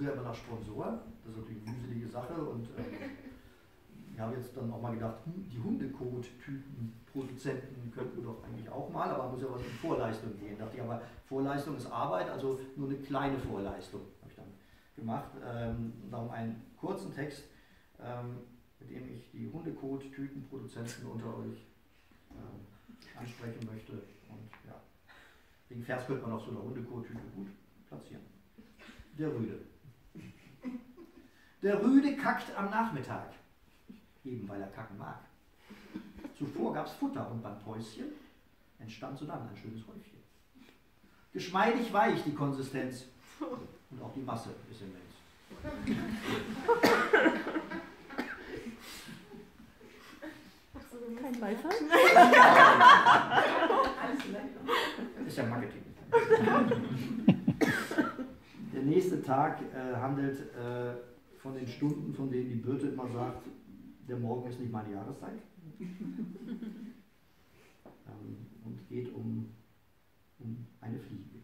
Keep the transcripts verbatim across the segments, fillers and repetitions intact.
suche ja immer nach Sponsoren. Das ist natürlich eine mühselige Sache und ähm, ich habe jetzt dann auch mal gedacht, hm, die Hundekot-Typen-Produzenten könnten wir doch eigentlich auch mal, aber muss ja was in Vorleistung gehen. Da dachte ich aber, Vorleistung ist Arbeit, also nur eine kleine Vorleistung habe ich dann gemacht. Ähm, darum einen kurzen Text, ähm, mit dem ich die Hundekot-Typen-Produzenten unter euch ähm, ansprechen möchte. Und ja, den Vers könnte man auf so einer Hundekot-Tüte gut platzieren. Der Rüde. Der Rüde kackt am Nachmittag, eben weil er kacken mag. Zuvor gab es Futter und beim Päuschen entstand sodann ein schönes Häufchen. Geschmeidig weich die Konsistenz und auch die Masse ist immens. Kein Beifall? Ist ja Marketing. Der nächste Tag äh, handelt äh, von den Stunden, von denen die Birte immer sagt, der Morgen ist nicht meine Jahreszeit. ähm, und geht um, um eine Fliege.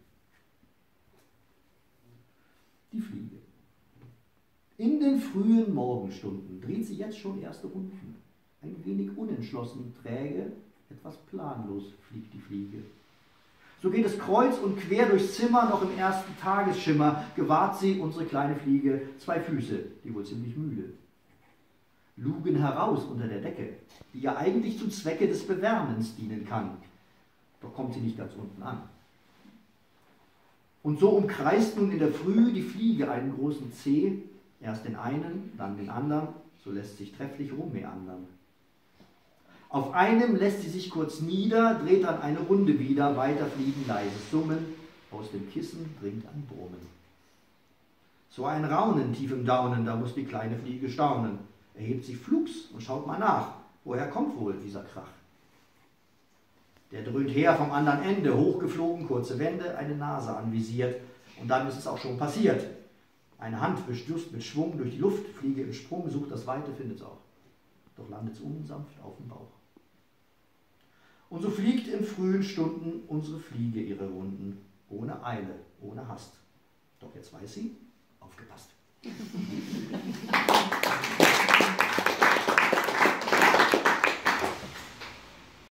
Die Fliege. In den frühen Morgenstunden dreht sie jetzt schon erste Runden. Ein wenig unentschlossen, träge, etwas planlos fliegt die Fliege. So geht es kreuz und quer durchs Zimmer, noch im ersten Tagesschimmer gewahrt sie, unsere kleine Fliege, zwei Füße, die wohl ziemlich müde lugen heraus unter der Decke, die ja eigentlich zum Zwecke des Bewärmens dienen kann. Doch kommt sie nicht ganz unten an. Und so umkreist nun in der Früh die Fliege einen großen Zeh, erst den einen, dann den anderen, so lässt sich trefflich rummeandern. Auf einem lässt sie sich kurz nieder, dreht dann eine Runde wieder, weiter fliegen leises Summen, aus dem Kissen dringt ein Brummen. So ein Raunen tief im Daunen, da muss die kleine Fliege staunen, erhebt sich flugs und schaut mal nach, woher kommt wohl dieser Krach. Der dröhnt her vom anderen Ende, hochgeflogen, kurze Wände, eine Nase anvisiert, und dann ist es auch schon passiert. Eine Hand wischt just mit Schwung durch die Luft, Fliege im Sprung, sucht das Weite, findet es auch. Doch landet es unsanft auf dem Bauch. Und so fliegt in frühen Stunden unsere Fliege ihre Runden, ohne Eile, ohne Hast. Doch jetzt weiß sie, aufgepasst.